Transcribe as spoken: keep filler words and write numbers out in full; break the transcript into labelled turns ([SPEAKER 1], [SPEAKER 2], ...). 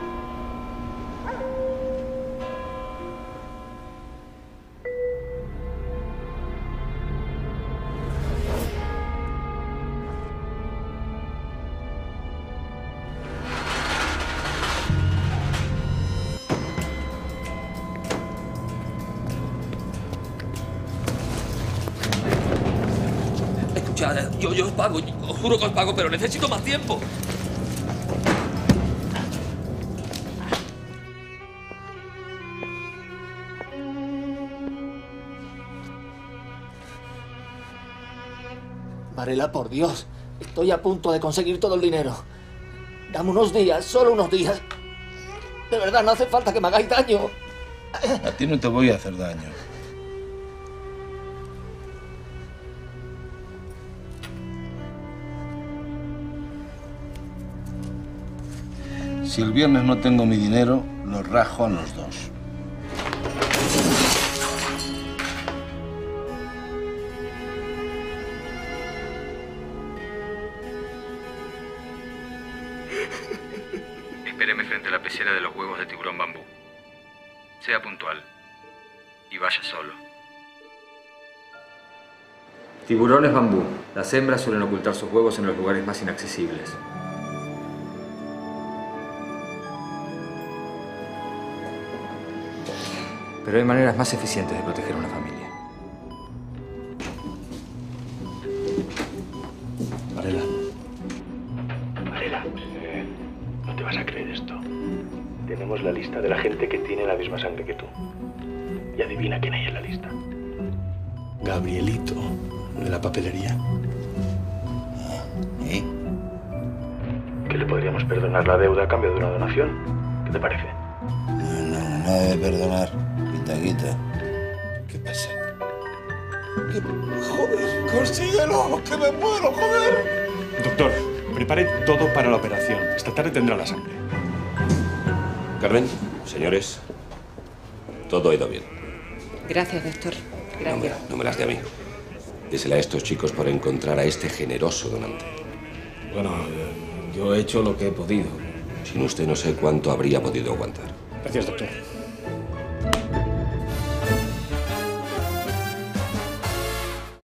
[SPEAKER 1] Yo, yo os pago, os juro que os pago, pero necesito más tiempo.
[SPEAKER 2] Varela, por Dios, estoy a punto de conseguir todo el dinero. Dame unos días, solo unos días. De verdad, no hace falta que me hagáis daño.
[SPEAKER 3] A ti no te voy a hacer daño. Si el viernes no tengo mi dinero, los rajo a los dos.
[SPEAKER 4] Espéreme frente a la pecera de los huevos de tiburón bambú. Sea puntual. Y vaya solo. Tiburones bambú. Las hembras suelen ocultar sus huevos en los lugares más inaccesibles. Pero hay maneras más eficientes de proteger a una familia.
[SPEAKER 5] Varela. Varela, eh, no te vas a creer esto. Tenemos la lista de la gente que tiene la misma sangre que tú. Y adivina quién hay en la lista. Gabrielito, de la papelería.
[SPEAKER 3] ¿Eh?
[SPEAKER 5] Que le podríamos perdonar la deuda a cambio de una donación. ¿Qué te parece?
[SPEAKER 3] No, no, nada de perdonar. Quita, quita. ¿Qué pasa? ¿Qué? Joder, consíguelo, que me muero, joder.
[SPEAKER 5] Doctor, prepare todo para la operación. Esta tarde tendrá la sangre.
[SPEAKER 6] Carmen, señores, todo ha ido bien.
[SPEAKER 7] Gracias, doctor.
[SPEAKER 6] No me,
[SPEAKER 7] Gracias.
[SPEAKER 6] no me las dé a mí. Désela a estos chicos por encontrar a este generoso donante.
[SPEAKER 8] Bueno, yo he hecho lo que he podido.
[SPEAKER 6] Sin usted no sé cuánto habría podido aguantar.
[SPEAKER 5] Gracias, doctor.